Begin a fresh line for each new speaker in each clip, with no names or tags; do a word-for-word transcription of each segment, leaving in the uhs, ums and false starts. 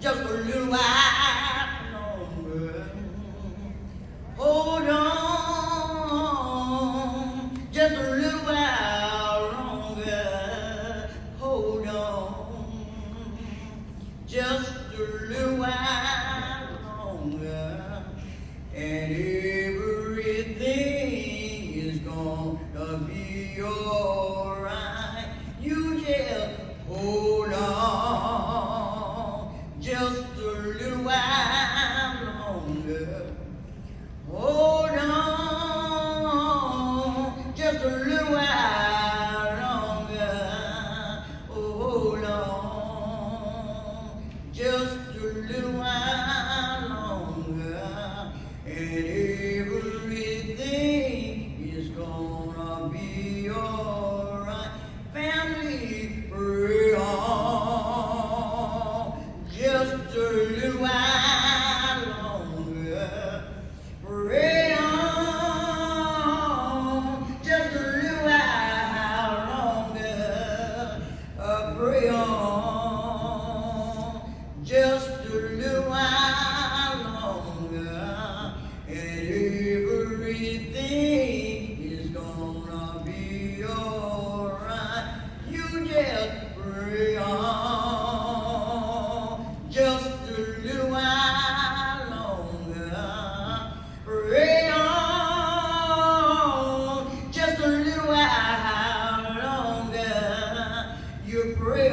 just a little while longer. Hold on, just a little while longer. Hold on, just a little while longer, and everything is gonna be alright. You just hold on, just a little while longer. Hold on, just a little while longer. Oh, hold on, just a little while longer, and everything is gonna be alright. Family, pray on, just a little while longer. Pray on, just a little while longer. Uh, pray on, just a little while longer, and everything is gonna be alright. You just pray on, just a little while longer. Pray on, just a little while longer. You pray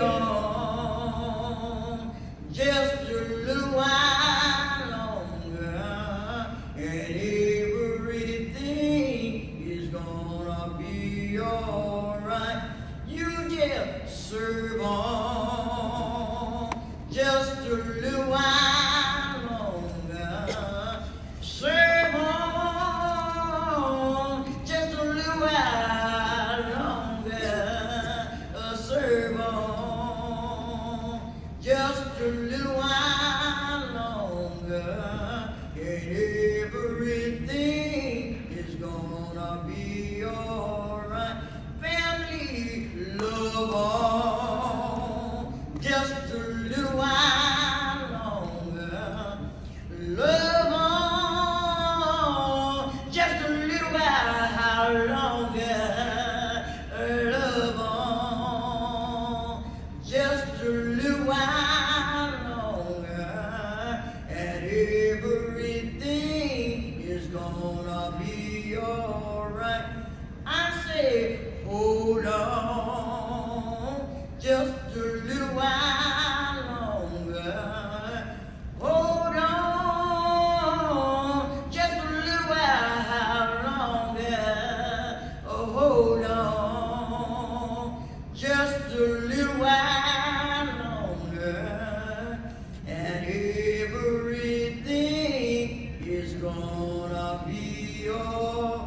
on, just a little while longer, and everything is gonna be alright. You just serve on, just a little while longer. Serve on, just a little while longer. Uh, serve on, just a little while longer, and everything is gonna be alright. Family, love on, just a little while longer. Love on, just a little while longer. Love on, just a little while longer, and everything is gonna be alright. I say, hold on, just a little while longer. Hold on, just a little while longer. Oh, hold on, just a little while longer, and everything is gonna be alright.